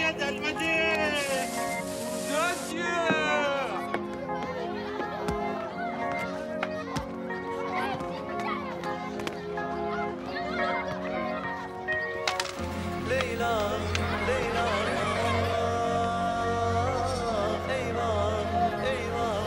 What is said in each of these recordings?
Delmacı, delmacı. Hurdacı. Leyla, Leyla, eyvah, eyvah.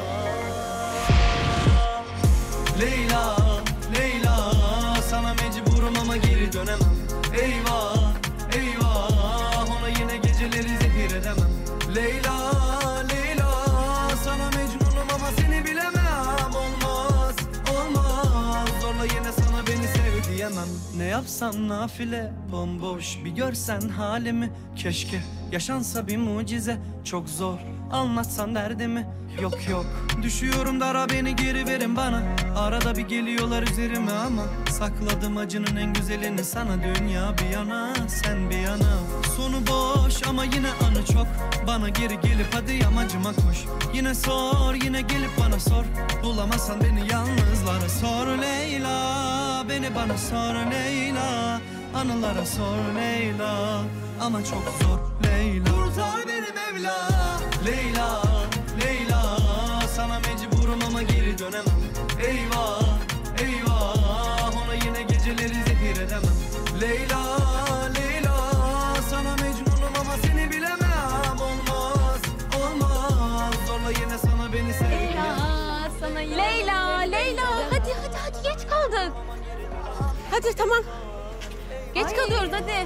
Leyla, Leyla, sana mecburum ama geri dönemem. Eyvah, eyvah, ona yine geceleri zehir edemem. Leyla, Leyla, sana mecnunum ama seni bilemem. Olmaz, olmaz, zorla yine sana beni sev diyemem. Ne yapsam nafile, bomboş bir görsen halimi. Keşke yaşansa bir mucize, çok zor anlatsan derdimi. Yok yok, düşüyorum dara, beni geri verin bana. Arada bir geliyorlar üzerime ama sakladım acının en güzelini sana. Dünya bir yana, sen bir yana. Sonu boş ama yine anı çok. Bana geri gelip hadi yamacıma koş. Yine sor, yine gelip bana sor. Bulamazsan beni yalnızlara sor Leyla. Beni bana sor Leyla. Anılara sor Leyla. Ama çok zor Leyla. Kurtar beni Mevla. Leyla, Leyla, sana mecburum ama geri dönemem. Eyvah, eyvah, ona yine geceleri zehir edemem. Leyla, Leyla, sana mecnunum ama seni bilemem. Olmaz, olmaz, zorla yine sana beni sev. Leyla, sana Leyla, Leyla. Hadi geç kaldık. Hadi tamam. Geç kalıyoruz hadi.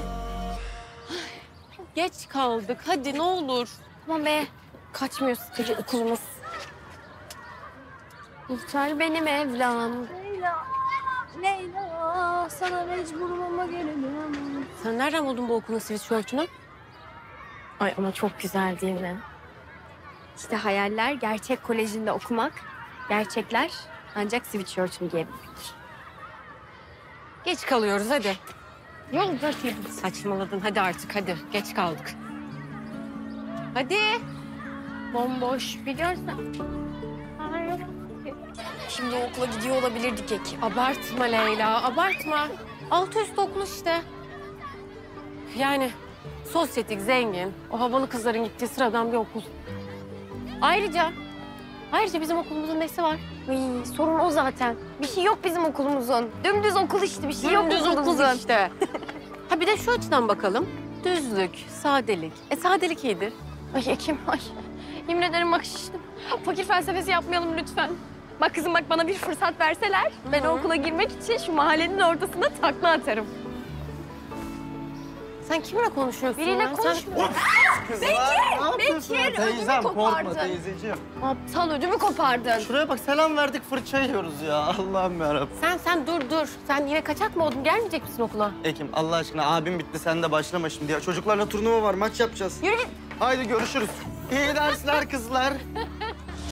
Geç kaldık. Hadi ne olur. Tamam be. Kaçmıyor sıkıcı okulumuz. Kurtar beni Mevlam. Leyla, Leyla, sana mecburum ama gelemem. Sen nereden buldun bu okulun sweatshirt'ünü? Ay ama çok güzel değil mi? İşte hayaller gerçek kolejinde okumak, gerçekler ancak sweatshirt'ünü giyebilmek. Geç kalıyoruz hadi. Yol böyle. Saçmaladın hadi artık hadi. Geç kaldık. Hadi. Bomboş bir görsen. Şimdi okula gidiyor olabilirdik Eki. Abartma Leyla, abartma. Altı üstü okul işte. Yani sosyetik, zengin, o havalı kızların gittiği sıradan bir okul. Ayrıca bizim okulumuzun nesi var? Ay, sorun o zaten. Bir şey yok bizim okulumuzun. Dümdüz okul işte, bir şey yok Dümdüz okulumuzun. okul işte. Ha bir de şu açıdan bakalım. Düzlük, sadelik. Sadelik iyidir. Ay Ekim, ay. Yemin ederim bak şiştim. Fakir felsefesi yapmayalım lütfen. Bak kızım bak bana bir fırsat verseler, ben o okula girmek için şu mahallenin ortasında takla atarım. Sen kiminle konuşuyorsun Biriyle ya? konuşmuyorum. Kızlar, ne yapıyorsun? Bekir, Teyzem ödümü korkma kopardın. teyzeciğim. Aptal ödümü kopardın. Şuraya bak, selam verdik fırça yiyoruz ya. Allah'ım yarabbim. Sen dur. Sen yine kaçak mı oldun? Gelmeyecek misin okula? Ekim Allah aşkına, abim bitti, sen de başlama şimdi ya. Çocuklarla turnuva var, maç yapacağız. Yürü git. Haydi görüşürüz. İyi dersler kızlar.